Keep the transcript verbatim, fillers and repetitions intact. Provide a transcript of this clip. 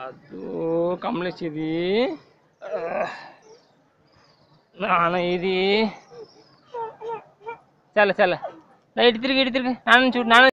ಅದು కమలేష్ ఇది నాన్న ఇది చల్ల చల్ల ఇటు తిరిగి ఇటు తిరిగి నాన్న చూడు నాన్న